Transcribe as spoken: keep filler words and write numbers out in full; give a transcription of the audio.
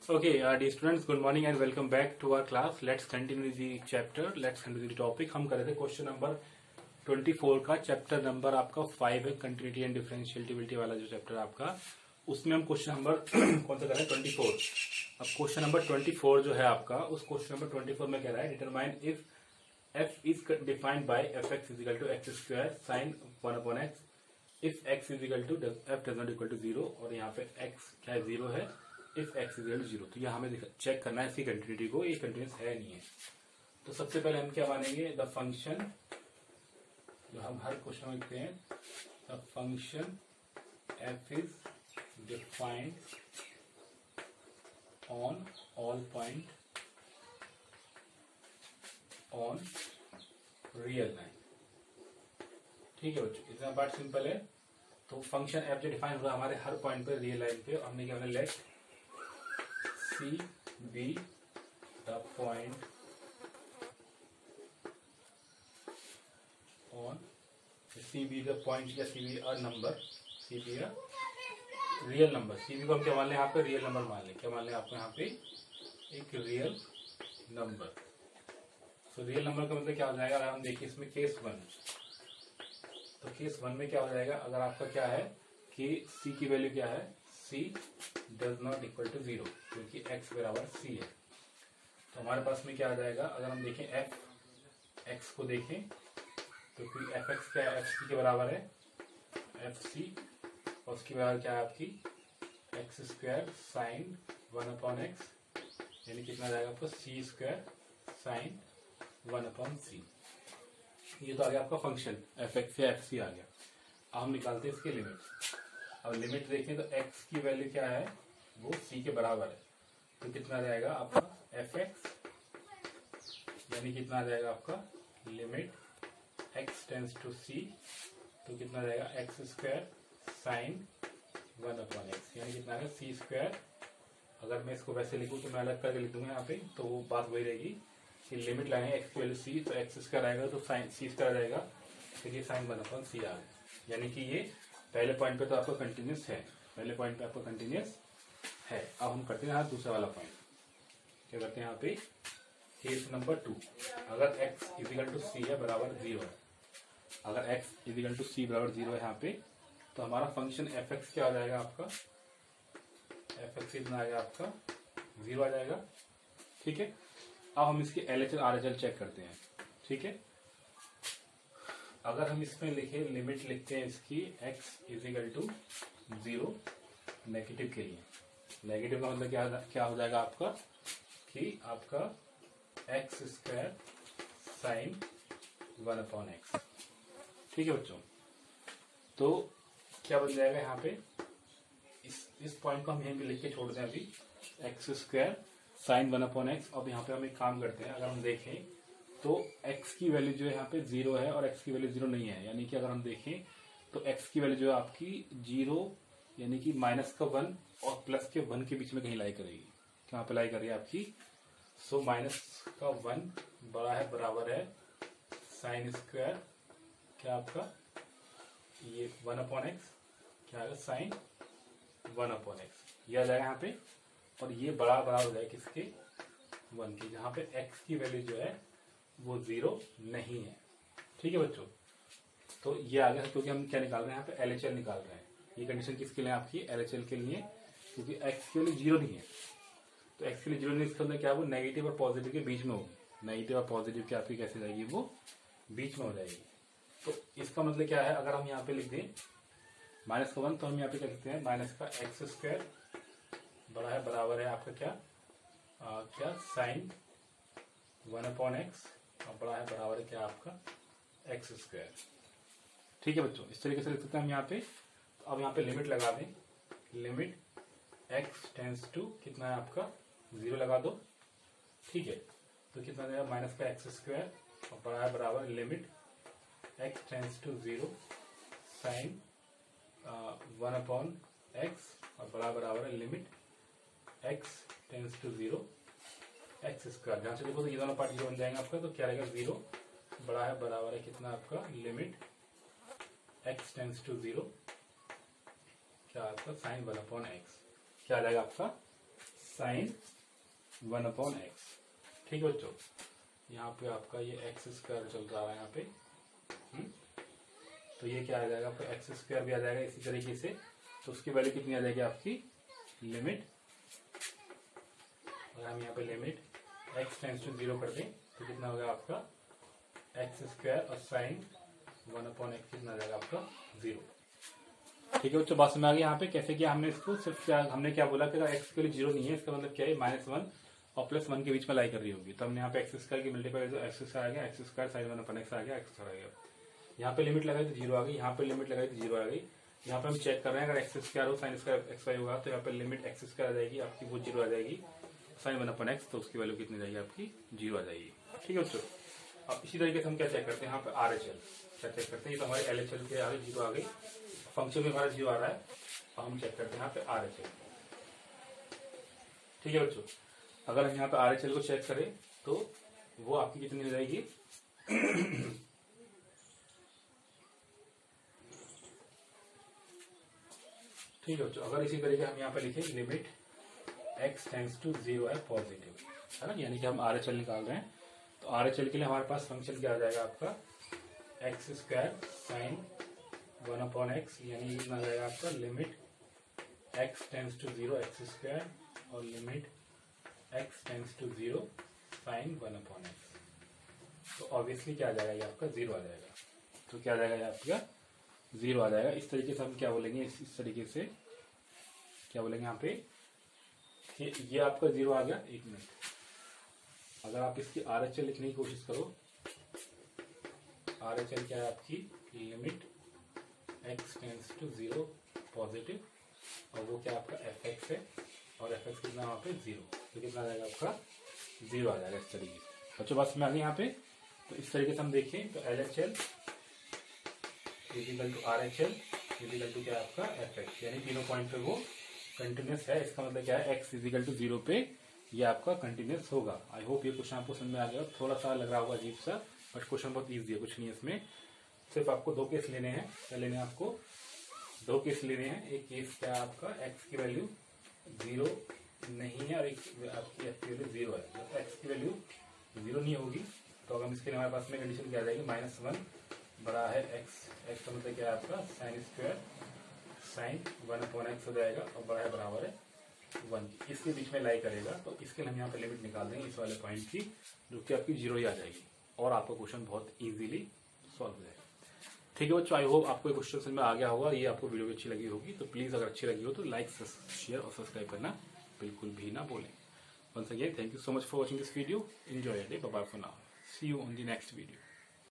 Okay, uh, dear students, good morning and welcome back to our class. Let's continue the chapter. Let's continue the topic. हम कर रहे थे question number चौबीस का, chapter number आपका five है, continuity and differentiability वाला जो चैप्टर आपका, उसमें हम क्वेश्चन नंबर कौन सा कर रहे हैं, चौबीस. अब क्वेश्चन नंबर चौबीस जो है आपका, उस क्वेश्चन नंबर चौबीस में कह रहा है determine if f is defined by fx is equal to x square sin one upon x if x is equal to f does not equal to zero, और यहाँ पे x क्या है, जीरो है. If x is equal to zero, तो यहाँ हमें check करना है इसकी कंटिन्यूटी को, ये कंटिन्यूस है नहीं है. तो सबसे पहले हम क्या मानेंगे, द फंक्शन, जो हम हर क्वेश्चन में लिखते हैं, the function f is defined on all point on real line. ठीक है बच्चों, इतना पार्ट सिंपल है. तो फंक्शन एफ जो डिफाइन हुआ हमारे हर पॉइंट पे रियल लाइन पे, हमने क्या let c be the point on c be the point या c be a number, c be a real number. C be को हम क्या मान लें, यहाँ पे रियल नंबर मान लें. क्या मान लें आपको यहाँ पे, एक रियल नंबर. तो रियल नंबर का मतलब क्या हो जाएगा, अगर हम देखिए इसमें केस वन, तो केस वन में क्या हो जाएगा, अगर आपका क्या है कि c की वैल्यू क्या है, c does not equal to zero, क्योंकि x बराबर c है. तो हमारे पास में क्या आ जाएगा, अगर हम देखें f x को देखें तो फिर एफ एक्स क्या है, एफ सी के बराबर है, एफ सी, और उसकी बराबर क्या है आपकी x square sine one upon x, यानी कितना आ जाएगा आपको c square sine one upon c. ये तो आ गया आपका फंक्शन एफ एक्स या एफ सी आ गया. अब हम निकालते हैं इसकी लिमिट. अब लिमिट देखें तो x की वैल्यू क्या है, वो c के बराबर है. तो कितना आ जाएगा आपका एफ एक्स, यानी कितना आ जाएगा आपका limit x tends to c, तो कितना आ जाएगा x square sine one upon x, यानी कितना आएगा सी स्क्वायर. अगर मैं इसको वैसे लिखूं तो मैं अलग करके लिख दूंगा यहाँ पे, तो वो बात वही रहेगी कि लिमिट लाएंगे एक्स की वैल्यू सी, तो एक्स स्क्वायर आएगा तो साइन सी स्क्वायर आ जाएगा, फिर ये साइन वन अपॉन सी आ गया. यानी कि ये पहले पॉइंट पे तो आपका कंटिन्यूस है, पहले पॉइंट पे आपका कंटिन्यूस है. अब हम करते हैं यहाँ दूसरा वाला पॉइंट. क्या करते हैं यहाँ पे, केस नंबर टू, अगर x इजिकल टू सी है बराबर जीरो है, अगर x इजिकल टू सी बराबर जीरो है यहाँ पे, तो हमारा फंक्शन एफ एक्स क्या आ जाएगा आपका, एफ एक्स कितना आएगा आपका जीरो आ जाएगा. ठीक है. अब हम इसकी L H L R H L check करते हैं. ठीक है. अगर हम इसमें लिखे, लिमिट लिखते हैं इसकी x is equal to zero negative के लिए. नेगेटिव का मतलब क्या क्या हो जाएगा आपका, कि आपका x square sine one upon x. ठीक है बच्चों. तो क्या बन जाएगा यहाँ पे, इस इस पॉइंट को हम यहीं पे लिख के छोड़ दें अभी, x square sine one upon x. अब यहाँ पे हम एक काम करते हैं, अगर हम देखें तो x की वैल्यू जो है यहाँ पे जीरो है और x की वैल्यू जीरो नहीं है, यानी कि अगर हम देखें तो x की वैल्यू जो है आपकी जीरो, यानी कि माइनस का वन और प्लस के वन के बीच में कहीं लाई करेगी. कहाँ पे लाई कर रही है आपकी, सो माइनस का वन बड़ा है बराबर है साइन स्क्वायर क्या आपका ये वन अपॉन एक्स, क्या आएगा साइन वन अपॉन एक्स, ये आ जाएगा यहाँ पे. और ये बड़ा बड़ा हो जाए किसके, वन की, जहां पे x की वैल्यू जो है वो जीरो नहीं है. ठीक है बच्चों. तो ये आ गया, क्योंकि हम क्या निकाल रहे हैं यहाँ पे एल एच एल निकाल रहे हैं. ये कंडीशन किसके लिए आपकी, एल एच एल के लिए, क्योंकि x के लिए जीरो नहीं है. तो x के लिए जीरो नहीं, इसके अंदर क्या वो नेगेटिव और पॉजिटिव के बीच में होगी. नेगेटिव और पॉजिटिव की आपकी कैसे जाएगी, वो बीच में हो जाएगी. तो इसका मतलब क्या है, अगर हम यहाँ पे लिख दें माइनस का वन, तो हम यहाँ पे क्या लिखते हैं, माइनस का एक्स स्क्वायर बड़ा है बराबर है आपका क्या आ, क्या साइन वन अपॉन एक्स, और बड़ा है बराबर है क्या आपका एक्स स्क्वायर. ठीक है बच्चों. इस तरीके से लिख सकते हैं हम यहाँ पे. तो अब यहाँ पे लिमिट लगा दें, लिमिट x टेंस टू कितना है आपका जीरो लगा दो. ठीक है. तो कितना देगा, माइनस का एक्स स्क्वायर और बड़ा है बराबर limit x tends to zero sine one upon x, और बड़ा बराबर है limit x tends to zero x square. ध्यान से देखो तो ये दोनों पार्ट जीरो बन जाएंगे आपका. तो क्या रहेगा, जीरो बड़ा है बराबर है कितना आपका limit x tends to zero क्या आपका साइन वन अपॉन एक्स क्या आ जाएगा आपका साइन वन अपॉन एक्स। ठीक है बच्चों, यहाँ पे आपका ये एक्स स्क्वायर चल रहा है यहाँ पे। हुँ? तो ये क्या आ जाएगा आपका एक्स स्क्वायर भी आ जाएगा इसी तरीके से। तो उसकी वैल्यू कितनी आ जाएगी आपकी लिमिट, अगर हम यहाँ पे limit x tends to zero कर दें तो कितना होगा आपका एक्स स्क्वायर और साइन वन अपॉन एक्स कितना आ जाएगा आपका जीरो। ठीक है बच्चों, बात समझ आ गई यहाँ पे कैसे किया हमने इसको। सिर्फ क्या हमने क्या बोला कि एक्स के लिए जीरो नहीं है, इसका मतलब क्या है माइनस वन और प्लस वन के बीच में लाई कर रही होगी। तो हमने यहाँ पे एक्स स्क्वायर की मल्टीप्लाई एक्स स्क्वायर आ गया, x square sine one upon x आ गया, एक्स स्क्वायर आ गया। यहाँ पे लिमिट लगाई तो जीरो आ गई, यहाँ पे लिमिट लगाई तो जीरो आ गई। यहाँ पे हम चेक कर रहे हैं अगर एक्स स्क्वायर हो साइन स्क्वायर एक्स वाई होगा तो यहाँ पे लिमिट एक्स स्क्वायर आ जाएगी आपकी, वो जीरो आ जाएगी। साइन वन अपन एक्स तो उसकी वैल्यू कितनी जाएगी आपकी जीरो आ जाएगी। ठीक है बच्चों, अब इसी तरीके से हम क्या चेक करते हैं यहाँ पे आर एच एल क्या चेक करते हैं। ये तो हमारे एल एच एल के आगे जीरो आ गई, फंक्शन में हमारा जीरो आ रहा है, और हम चेक करते हैं यहाँ पे आर एच एल। ठीक है बच्चों, अगर हम यहाँ पे आर एच एल को चेक करें तो वो आपकी कितनी हो जाएगी ठीक है बच्चों, अगर इसी तरीके हम यहाँ पे लिखें limit x tends to zero है पॉजिटिव, है ना, यानी कि हम आर एच एल निकाल रहे हैं। तो आर एच एल के लिए हमारे पास फंक्शन क्या आ जाएगा आपका x square sine one upon x, यानी कितना आ जाएगा आपका limit x tends to zero x square और limit x tends to zero sine one upon x. तो ऑब्वियसली क्या आ जाएगा ये आपका जीरो आ जाएगा। तो क्या आ जाएगा ये आपका जीरो आ जाएगा। इस तरीके से हम क्या बोलेंगे, इस, इस तरीके से क्या बोलेंगे यहाँ पे कि ये आपका जीरो आ गया। एक मिनट, अगर आप इसकी आर एच एल लिखने की कोशिश करो, आर एच एल क्या है आपकी limit x tends to zero positive, और वो क्या आपका एफ एक्स है, और एफ एक्स कितना वहां पे जीरो, तो कितना आ जाएगा आपका जीरो आ जाएगा इस तरीके से। बच्चों बात में आ गई यहाँ पे। तो इस तरीके से हम देखें तो L H L is equal to R H L is equal to क्या है आपका एफ एक्स, यानी तीनों पॉइंट पे वो कंटिन्यूस है। इसका मतलब क्या है एक्स इजिकल टू जीरो पे ये आपका कंटिन्यूस होगा। आई होप ये क्वेश्चन आपको समझ में आ गया। थोड़ा सा लग रहा होगा अजीब सा, बट क्वेश्चन बहुत ईजी है, कुछ नहीं है इसमें। सिर्फ आपको दो केस लेने हैं, क्या लेने हैं आपको दो केस लेने हैं। एक केस क्या है आपका एक्स की वैल्यू जीरो नहीं है और एक आपकी एक्स की वैल्यू जीरो है। जब एक्स की वैल्यू जीरो नहीं होगी तो अगर हम इसके लिए हमारे पास में कंडीशन क्या आ जाएगी माइनस वन बड़ा है एक्स, एक्स का मतलब क्या है आपका sine square sine one upon x हो जाएगा और बड़ा है बराबर है वन, इसके बीच में लाई करेगा। तो इसके लिए हम यहाँ पे लिमिट निकाल देंगे इस वाले पॉइंट की, जो कि आपकी जीरो ही आ जाएगी, और आपका क्वेश्चन बहुत इजीली सॉल्व हो जाएगा। ठीक है बच्चों, आई होप आपको क्वेश्चन समझ में आ गया होगा। ये आपको वीडियो अच्छी लगी होगी तो प्लीज अगर अच्छी लगी हो तो लाइक शेयर और सब्सक्राइब करना बिल्कुल भी ना भूलें। Once again thank you so much for watching this video, enjoy your day, bye bye for now, see you on the next video.